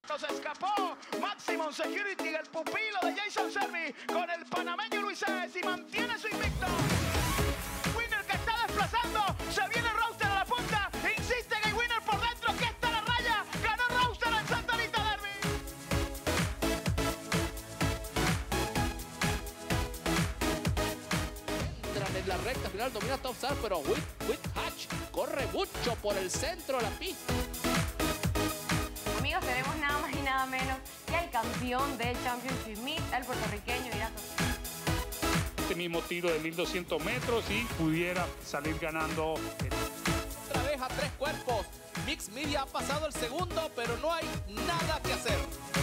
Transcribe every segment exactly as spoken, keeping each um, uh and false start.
Se escapó Maximum Security, el pupilo de Jason Servi con el panameño Luis Sáez y mantiene su invicto. Winner que está desplazando, se viene Roadster a la punta, insiste que hay Winner por dentro, que está la raya, ganó Roadster en Santa Anita Derby. Entran en la recta final, domina Top Star, pero Whit, Whit Hatch corre mucho por el centro de la pista. Amigos, tenemos nada más y nada menos que el campeón del Championship Meet, el puertorriqueño Irato. Este mismo tiro de mil doscientos metros y pudiera salir ganando. Otra vez a tres cuerpos. Mix Media ha pasado el segundo, pero no hay nada que hacer.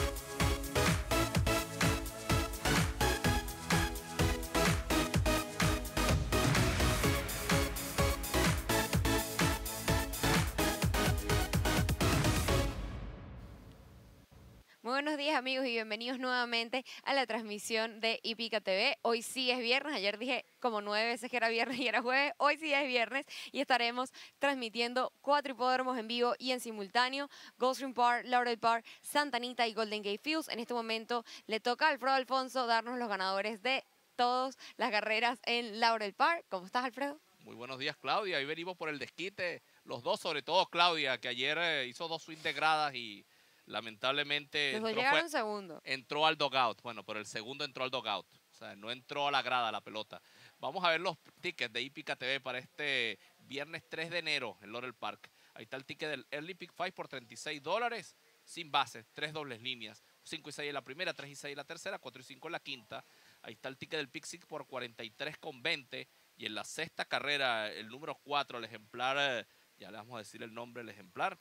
Muy buenos días amigos y bienvenidos nuevamente a la transmisión de Hípica T V. Hoy sí es viernes, ayer dije como nueve veces que era viernes y era jueves, hoy sí es viernes y estaremos transmitiendo cuatro hipódromos en vivo y en simultáneo, Gulfstream Park, Laurel Park, Santa Anita y Golden Gate Fields. En este momento le toca a Alfredo Alfonso darnos los ganadores de todas las carreras en Laurel Park. ¿Cómo estás, Alfredo? Muy buenos días, Claudia. Ahí venimos por el desquite, los dos, sobre todo Claudia, que ayer eh, hizo dos swings de gradas y lamentablemente Los dos entró, llegaron fue, segundo. entró al dugout. Bueno, pero el segundo entró al dugout. O sea, no entró a la grada la pelota. Vamos a ver los tickets de Hípica T V para este viernes tres de enero en Laurel Park. Ahí está el ticket del Early Pick cinco por treinta y seis dólares, sin bases, tres dobles líneas. cinco y seis en la primera, tres y seis en la tercera, cuatro y cinco en la quinta. Ahí está el ticket del Pick six por cuarenta y tres con veinte. Y en la sexta carrera, el número cuatro, el ejemplar, eh, ya le vamos a decir el nombre del ejemplar.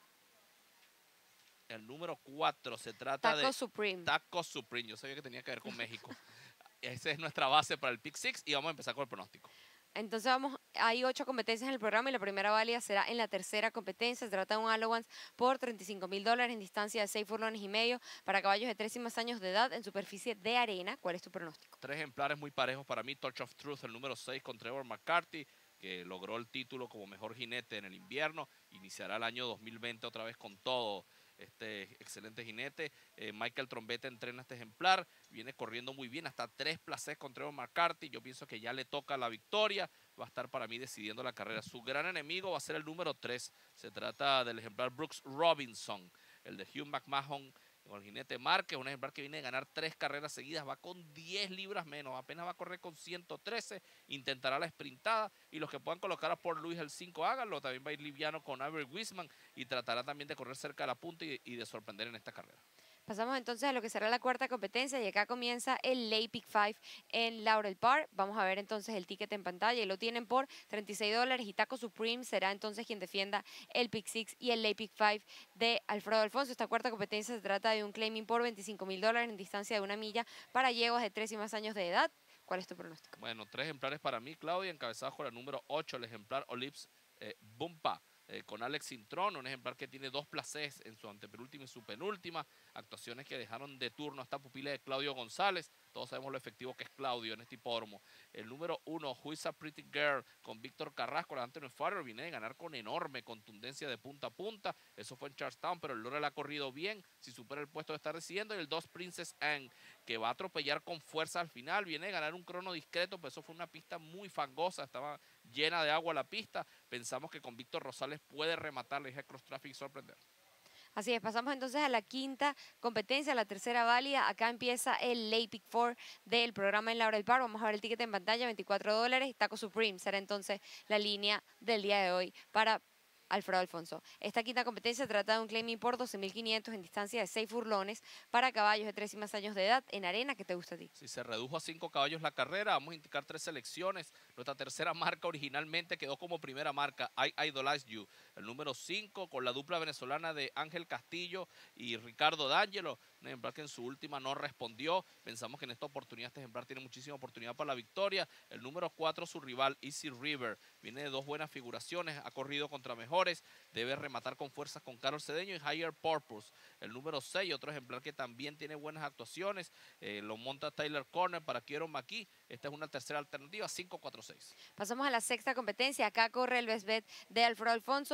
El número cuatro se trata Taco de Supreme. Taco Supreme. Yo sabía que tenía que ver con México. Esa es nuestra base para el Pick six y vamos a empezar con el pronóstico. Entonces vamos, hay ocho competencias en el programa y la primera válida será en la tercera competencia. Se trata de un allowance por treinta y cinco mil dólares en distancia de seis furlones y medio para caballos de tres y más años de edad en superficie de arena. ¿Cuál es tu pronóstico? Tres ejemplares muy parejos para mí. Touch of Truth, el número seis con Trevor McCarthy, que logró el título como mejor jinete en el invierno. Iniciará el año dos mil veinte otra vez con todo. Este excelente jinete. eh, Michael Trombetta entrena este ejemplar, viene corriendo muy bien, hasta tres placés con Trevor McCarthy. Yo pienso que ya le toca la victoria, va a estar para mí decidiendo la carrera. Su gran enemigo va a ser el número tres, se trata del ejemplar Brooks Robinson, el de Hugh McMahon con el jinete Márquez, un ejemplar que viene a ganar tres carreras seguidas, va con diez libras menos, apenas va a correr con ciento trece, intentará la sprintada, y los que puedan colocar a Port Louis el cinco, háganlo. También va a ir liviano con Avery Wiseman y tratará también de correr cerca de la punta y, y de sorprender en esta carrera. Pasamos entonces a lo que será la cuarta competencia y acá comienza el Late Pick cinco en Laurel Park. Vamos a ver entonces el ticket en pantalla y lo tienen por treinta y seis dólares y Taco Supreme será entonces quien defienda el Pick seis y el Late Pick cinco de Alfredo Alfonso. Esta cuarta competencia se trata de un claiming por veinticinco mil dólares en distancia de una milla para yeguas de tres y más años de edad. ¿Cuál es tu pronóstico? Bueno, tres ejemplares para mí, Claudia, encabezados con el número ocho, el ejemplar Olives eh, Bumpa. Eh, con Alex Cintrón, un ejemplar que tiene dos placés en su antepenúltima y su penúltima, actuaciones que dejaron de turno hasta pupila de Claudio González. Todos sabemos lo efectivo que es Claudio en este hipódromo. El número uno, Who is a Pretty Girl, con Víctor Carrasco, el Anthony Farrer, viene de ganar con enorme contundencia de punta a punta. Eso fue en Charlestown, pero el Lora le ha corrido bien. Si supera el puesto de estar recibiendo. Y el dos, Princess Anne, que va a atropellar con fuerza al final. Viene de ganar un crono discreto, pero eso fue una pista muy fangosa. Estaba llena de agua la pista. Pensamos que con Víctor Rosales puede rematar la cross traffic y sorprender. Así es, pasamos entonces a la quinta competencia, la tercera válida. Acá empieza el Late Pick cuatro del programa en Laurel Park. Vamos a ver el ticket en pantalla, veinticuatro dólares. Taco Supreme será entonces la línea del día de hoy para Alfredo Alfonso. Esta quinta competencia trata de un claiming por doce mil quinientos en distancia de seis furlones para caballos de tres y más años de edad en arena. ¿Qué te gusta a ti? Si se redujo a cinco caballos la carrera, vamos a indicar tres selecciones. Nuestra tercera marca originalmente quedó como primera marca, I Idolize You. El número cinco con la dupla venezolana de Ángel Castillo y Ricardo D'Angelo. Un ejemplar que en su última no respondió. Pensamos que en esta oportunidad este ejemplar tiene muchísima oportunidad para la victoria. El número cuatro, su rival, Easy River. Viene de dos buenas figuraciones, ha corrido contra mejores. Debe rematar con fuerzas con Carlos Cedeño y Higher Purpose. El número seis, otro ejemplar que también tiene buenas actuaciones. Eh, lo monta Tyler Corner para Kieron McKee. Esta es una tercera alternativa, cinco cuatro seis. Pasamos a la sexta competencia. Acá corre el best bet de Alfredo Alfonso.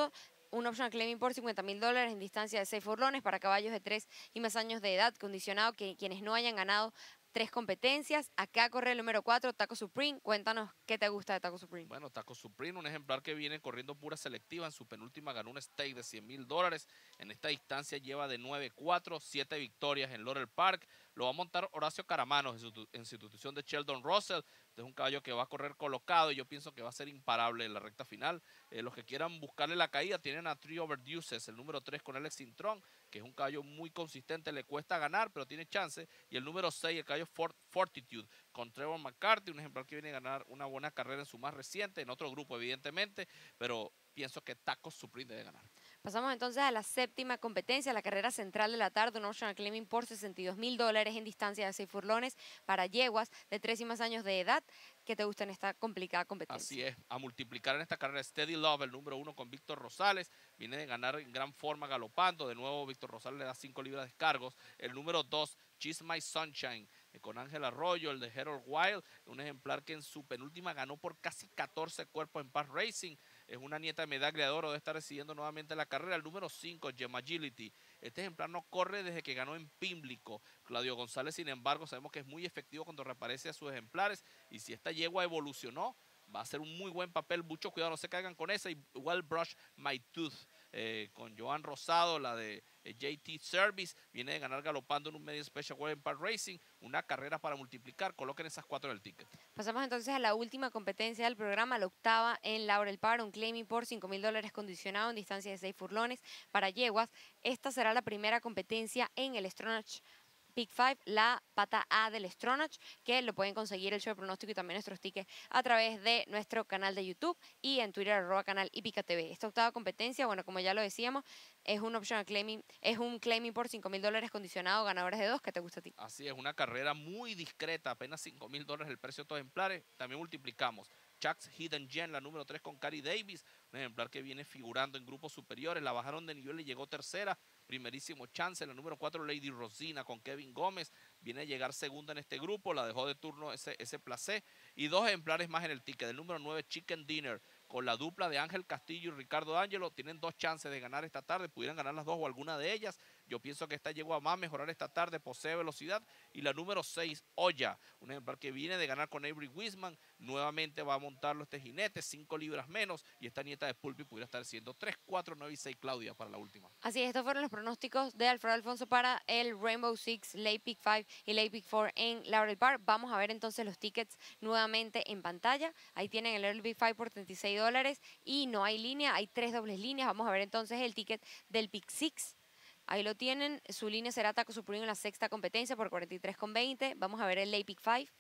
un optional claiming por cincuenta mil dólares en distancia de seis furlones para caballos de tres y más años de edad, condicionado que quienes no hayan ganado tres competencias. Acá corre el número cuatro, Taco Supreme. Cuéntanos qué te gusta de Taco Supreme. Bueno, Taco Supreme, un ejemplar que viene corriendo pura selectiva. En su penúltima ganó un stake de cien mil dólares. En esta distancia lleva de nueve cuatro, siete victorias en Laurel Park. Lo va a montar Horacio Caramanos en, su, en sustitución de Sheldon Russell. Este es un caballo que va a correr colocado y yo pienso que va a ser imparable en la recta final. Eh, los que quieran buscarle la caída tienen a Three Overduces, el número tres con Alex Intron, que es un caballo muy consistente, le cuesta ganar, pero tiene chance. Y el número seis, el caballo Fort, Fortitude, con Trevor McCarthy, un ejemplar que viene a ganar una buena carrera en su más reciente, en otro grupo evidentemente, pero pienso que Taco Supreme debe ganar. Pasamos entonces a la séptima competencia, la carrera central de la tarde, un optional claiming por sesenta y dos mil dólares en distancia de seis furlones para yeguas de tres y más años de edad. ¿Qué te gusta en esta complicada competencia? Así es, a multiplicar en esta carrera Steady Love, el número uno con Víctor Rosales, viene de ganar en gran forma galopando, de nuevo Víctor Rosales le da cinco libras de descargos. El número dos, She's My Sunshine, eh, con Ángel Arroyo, el de Harold Wild, un ejemplar que en su penúltima ganó por casi catorce cuerpos en Pass Racing. Es una nieta de medalla de oro, debe estar recibiendo nuevamente la carrera. El número cinco, Gem Agility. Este ejemplar no corre desde que ganó en Pímblico. Claudio González, sin embargo, sabemos que es muy efectivo cuando reaparece a sus ejemplares. Y si esta yegua evolucionó, va a ser un muy buen papel. Mucho cuidado, no se caigan con esa. Igual Brush My Tooth, eh, con Joan Rosado, la de eh, J T Service. Viene de ganar galopando en un medio Special World en Park Racing. Una carrera para multiplicar. Coloquen esas cuatro en el ticket. Pasamos entonces a la última competencia del programa, la octava en Laurel Park, un claiming por cinco mil dólares condicionado en distancia de seis furlones para yeguas. Esta será la primera competencia en el Stronach Pick cinco, la pata A del Stronach, que lo pueden conseguir el show de pronóstico y también nuestros tickets a través de nuestro canal de YouTube y en Twitter, arroba canal Hípica T V. Esta octava competencia, bueno, como ya lo decíamos, es un optional claiming, es un claiming por cinco mil dólares condicionado, ganadores de dos. ¿Qué te gusta a ti? Así es, una carrera muy discreta, apenas cinco mil dólares el precio de estos ejemplares. También multiplicamos Chuck's Hidden Gem, la número tres con Cary Davis, un ejemplar que viene figurando en grupos superiores. La bajaron de nivel y llegó tercera. Primerísimo chance. La número cuatro, Lady Rosina, con Kevin Gómez. Viene a llegar segunda en este grupo. La dejó de turno ese, ese placé. Y dos ejemplares más en el ticket. El número nueve, Chicken Dinner, con la dupla de Ángel Castillo y Ricardo Ángelo. Tienen dos chances de ganar esta tarde. Pudieran ganar las dos o alguna de ellas. Yo pienso que esta llegó a más mejorar esta tarde. Posee velocidad. Y la número seis, Oya, un ejemplar que viene de ganar con Avery Wiseman. Nuevamente va a montarlo este jinete. cinco libras menos. Y esta nieta de Pulpi pudiera estar siendo tres, cuatro, nueve y seis, Claudia, para la última. Así es, estos fueron los pronósticos de Alfredo Alfonso para el Rainbow Six, Late Pick cinco y Late Pick cuatro en Laurel Park. Vamos a ver entonces los tickets nuevamente en pantalla. Ahí tienen el Early Pick cinco por treinta y seis dólares y no hay línea, hay tres dobles líneas. Vamos a ver entonces el ticket del Pick seis. Ahí lo tienen, su línea será Taco Supreme en la sexta competencia por cuarenta y tres con veinte. Vamos a ver el Late Pick cinco.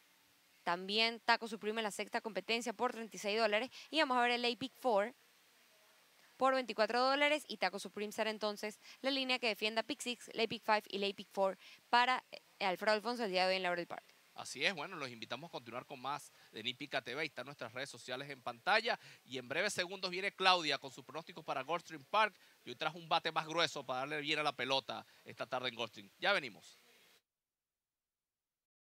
También Taco Supreme en la sexta competencia por treinta y seis dólares. Y vamos a ver el Late Pick cuatro por veinticuatro dólares. Y Taco Supreme será entonces la línea que defienda Pick seis, Late Pick cinco y Late Pick cuatro para Alfredo Alfonso el día de hoy en Laurel Park. Así es, bueno, los invitamos a continuar con más de Hípica T V. Ahí están nuestras redes sociales en pantalla. Y en breves segundos viene Claudia con sus pronósticos para Gulfstream Park. Y hoy trajo un bate más grueso para darle bien a la pelota esta tarde en Gulfstream. Ya venimos.